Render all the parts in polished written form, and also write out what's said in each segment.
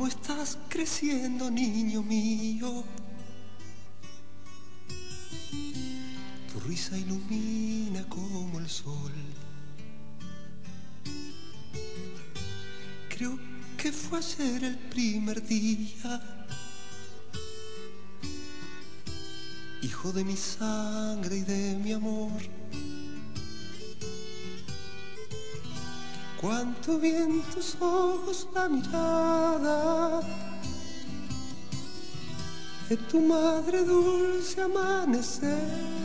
¿Cómo estás creciendo, niño mío? Tu risa ilumina como el sol. Creo que fue ayer el primer día, hijo de mi sangre y de mi amor. Cuánto vi en tus ojos la mirada de tu madre dulce amanecer,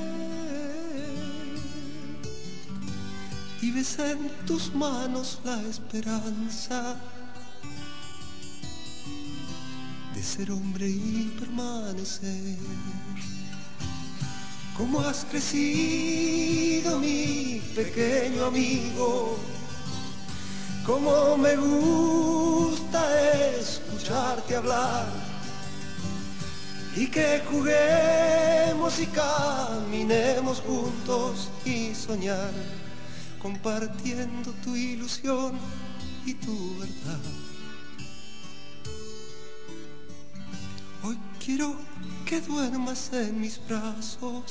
y besé en tus manos la esperanza de ser hombre y permanecer. ¿Cómo has crecido, mi pequeño amigo? Cómo me gusta escucharte hablar, y que juguemos y caminemos juntos y soñar, compartiendo tu ilusión y tu verdad. Hoy quiero que duermas en mis brazos,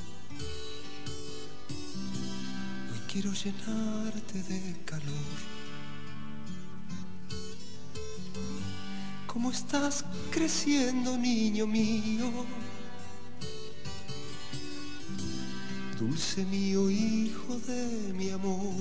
hoy quiero llenarte de calor. ¿Cómo estás creciendo, niño mío? Dulce mío, hijo de mi amor.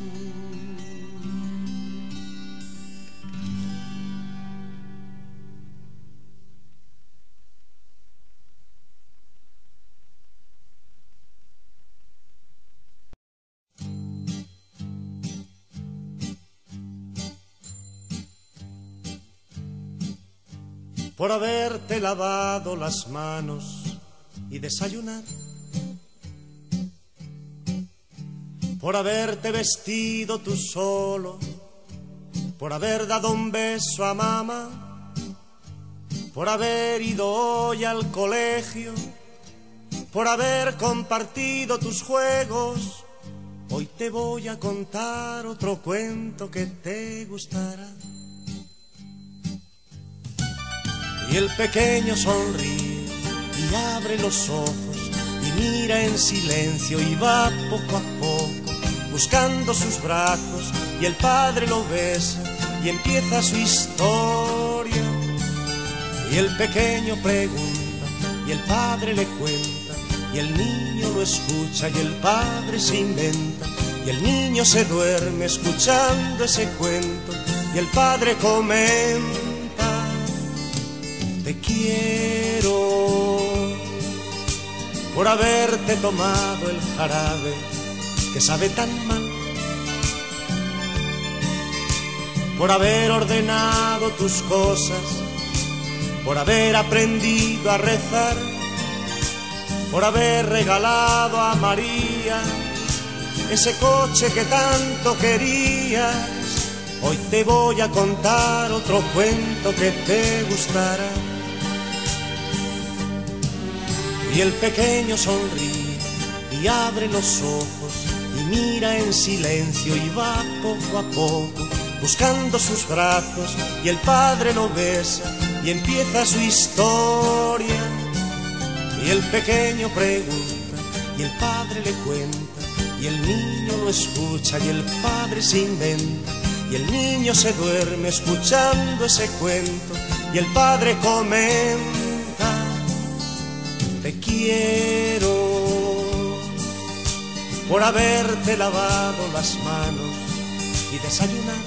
Por haberte lavado las manos y desayunar, por haberte vestido tú solo, por haber dado un beso a mamá, por haber ido hoy al colegio, por haber compartido tus juegos. Hoy te voy a contar otro cuento que te gustará. Y el pequeño sonríe y abre los ojos y mira en silencio y va poco a poco buscando sus brazos, y el padre lo besa y empieza su historia. Y el pequeño pregunta y el padre le cuenta, y el niño lo escucha y el padre se inventa, y el niño se duerme escuchando ese cuento, y el padre comenta: te quiero por haberte tomado el jarabe que sabe tan mal, por haber ordenado tus cosas, por haber aprendido a rezar, por haber regalado a María ese coche que tanto querías. Hoy te voy a contar otro cuento que te gustará. Y el pequeño sonríe y abre los ojos y mira en silencio y va poco a poco buscando sus brazos, y el padre lo besa y empieza su historia. Y el pequeño pregunta y el padre le cuenta, y el niño lo escucha y el padre se inventa, y el niño se duerme escuchando ese cuento, y el padre comenta: te quiero por haberte lavado las manos y desayunar,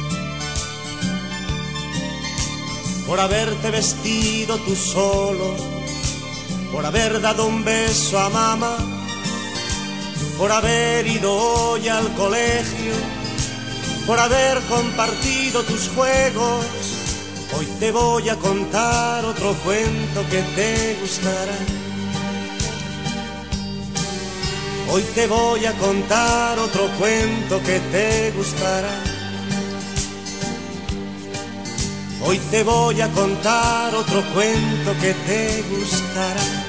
por haberte vestido tú solo, por haber dado un beso a mamá, por haber ido hoy al colegio, por haber compartido tus juegos. Hoy te voy a contar otro cuento que te gustará. Hoy te voy a contar otro cuento que te gustará. Hoy te voy a contar otro cuento que te gustará.